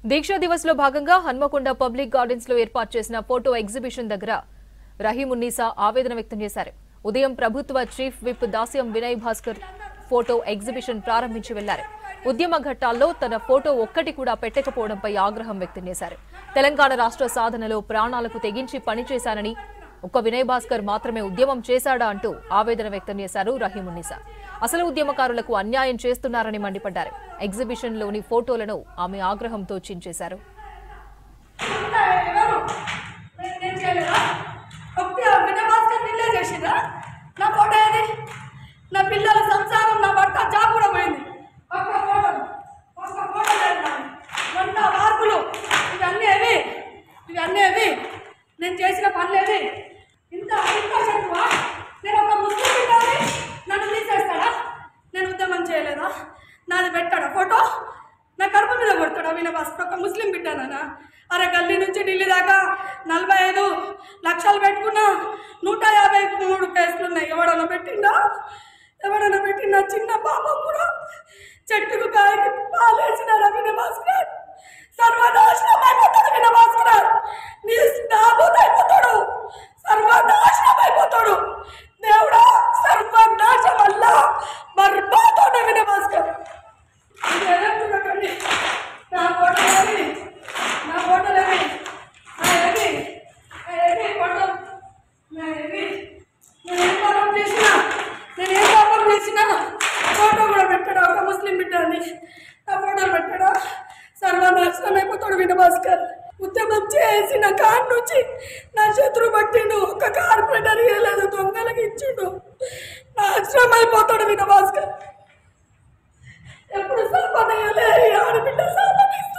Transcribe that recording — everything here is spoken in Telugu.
దీక్షా దివస్ లో భాగంగా హన్మకొండ పబ్లిక్ గార్డెన్స్ లో ఏర్పాటు చేసిన ఫోటో ఎగ్జిబిషన్ దగ్గర రహీమున్నీసా ఆవేదన వ్యక్తం చేశారు. ఉదయం ప్రభుత్వ chief whip Dasyam Vinay Bhaskar photo exhibition ప్రారంభించి వెళ్లారు. ఉద్యమ ఘట్టాల్లో తన ఫోటో ఒక్కటి కూడా పెట్టకపోవడంపై ఆగ్రహం వ్యక్తం చేశారు. తెలంగాణ రాష్ట్ర సాధనలో ప్రాణాలకు తెగించి పనిచేశానని, ఒక్క వినయ్ భాస్కర్ మాత్రమే ఉద్యమం చేశాడా అంటూ ఆవేదన వ్యక్తం చేశారు రహీమున్నీసా. అసలు ఉద్యమకారులకు అన్యాయం చేస్తున్నారని మండిపడ్డారు. ఎగ్జిబిషన్ లోని ఫోటోలను ఆమె ఆగ్రహంతో చించేశారు. నేను చేసిన పనులేవి ఇంత శత్రువా? నేను ఒక ముస్లిం బిడ్డని నన్ను తీసేస్తాడా? నేను ఉద్యమం చేయలేదా? నాది పెట్టాడా ఫోటో? నా కడుపు మీద కొడతాడా వినయ్ భాస్కర్? ఒక ముస్లిం బిడ్డనా? అరే గల్లీ నుంచి ఢిల్లీ దాకా 45 లక్షలు పెట్టుకున్నా, 153 కేసులు ఉన్నాయి. ఎవడన్నా పెట్టిండా? చిన్న పాప కూడా చెట్టుకు కాయకి పాలేసినారా వినయ్ భాస్కర్? సర్వనాశనం అయిపోతాడు వినయ్ భాస్కర్. నీ నాబూద్ అయిపోతాడు, సర్వనాశనం అయిపోతాడు. దేవుడా, సర్వనాశం వల్ల బర్బాద్ వినయ్ భాస్కర్. చూడకండి నా ఫోటోలేవి, నేనేం పాపం చేసినా ఫోటో కూడా పెట్టాడా? ఒక ముస్లిం బిడ్డని నా ఫోటోలు పెట్టాడా? సర్వనాశనం అయిపోతాడు వినయ్ భాస్కర్. ఉద్యమం చేసిన కాడి నుంచి నా శత్రు పట్టిండు, ఒక కార్పొరేటర్ ఇవ్వలేదు, దొంగలకి ఇచ్చిండు. నాశనం అయిపోతాడు వినయ్ భాస్కర్. ఎప్పుడు సామాన్ ఆడబిడ్డ సామాన్